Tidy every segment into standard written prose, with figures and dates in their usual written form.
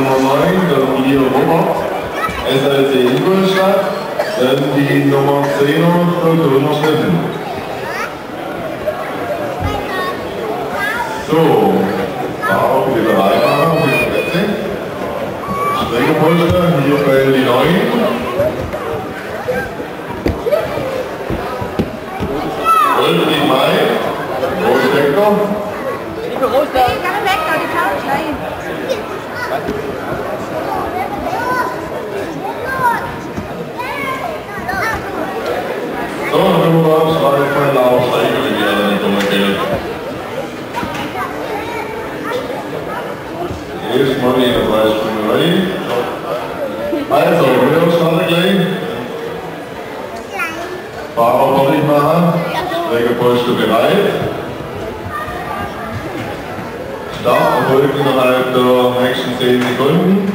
Nummer 9, dann Leo Robert, SLC Ingolstadt, dann die Nummer 10er, Döner Steffen. So, Fahrer bitte bereit machen, bitte Plätze. Streckenpolster, hier bei die 9. Ulrich May, Großdecker. Liebe Roster. Nee, kann weg, da die Couch rein. So, dann können wir uns gerade von Lauf steigen, wenn ihr nicht umgekehrt. Erstmal in der Preisspringerei. Also, wir starten gleich. Fahrer fertig machen. Streckenpolster bereit. Start erfolgt innerhalb der nächsten 10 Sekunden.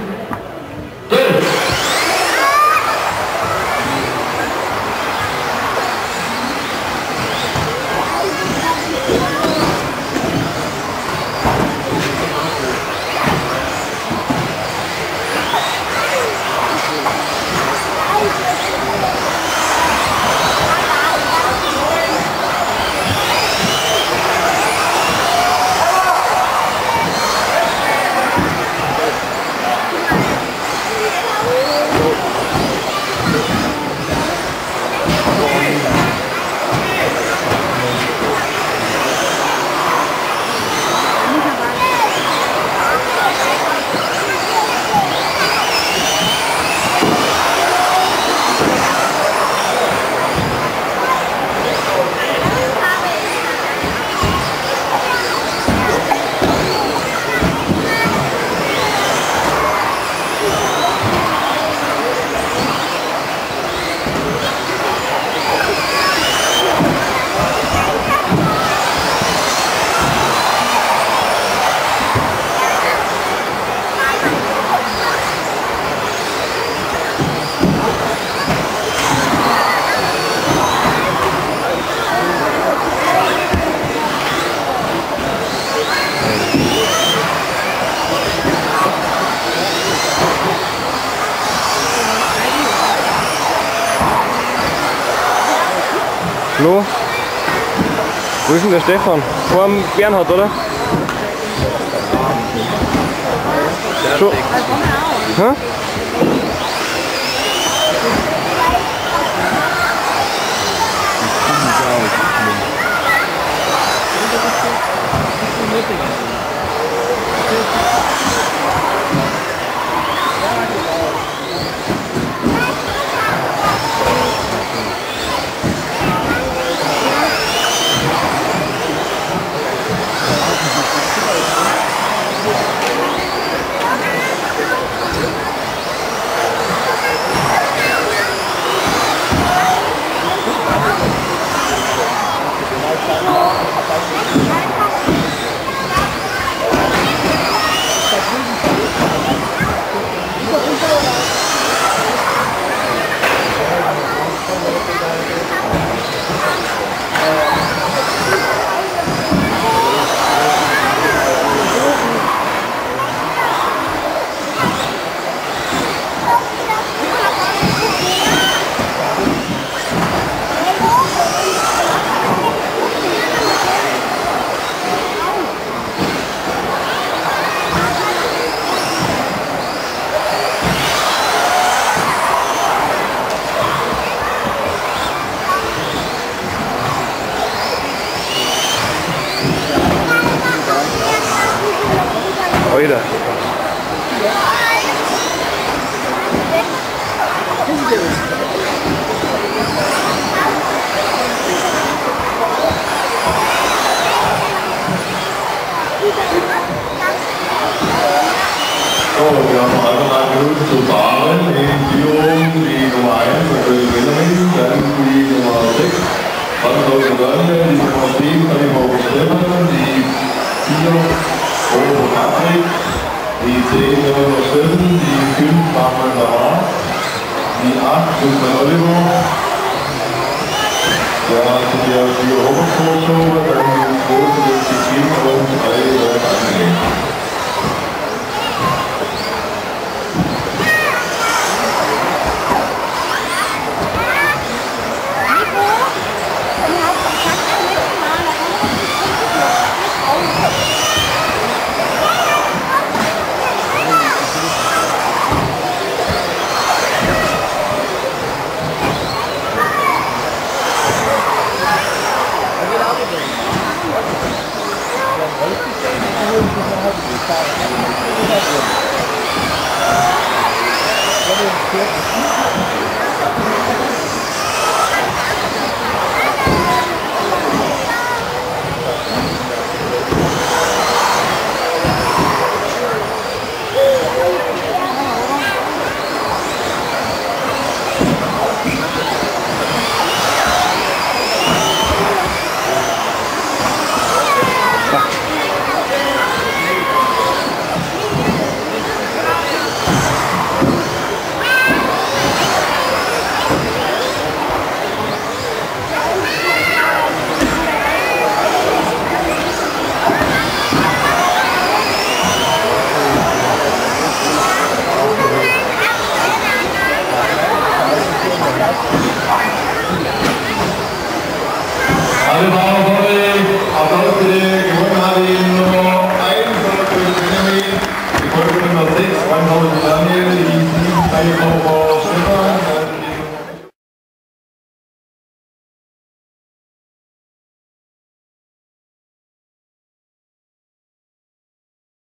Hallo? Wo ist denn der Stefan? Vor dem Bernhard, oder? Schon. Hä? Alter. So, wir haben noch 1,5 Minuten zu fahren. In Führung die Nummer 1, natürlich Benjamin, dann die Nummer 6, Franzosen Wörnle, die Nummer 7, Oliver Stefan, die 4, Robo Patrick, die 10, Döner Steffen, die 5, Bachmann Sarah, die 8, Guzman Oliver, ja, die 4 Robert Vorschauer, dann die 2, die 7 und 3 Leute angelegt. Alle Bauern, Applaus bitte, gewonnen habe ich nur einen von der Benjamin, die Folge Nummer 6, 1000 Daniel, die 7 Teilbauer.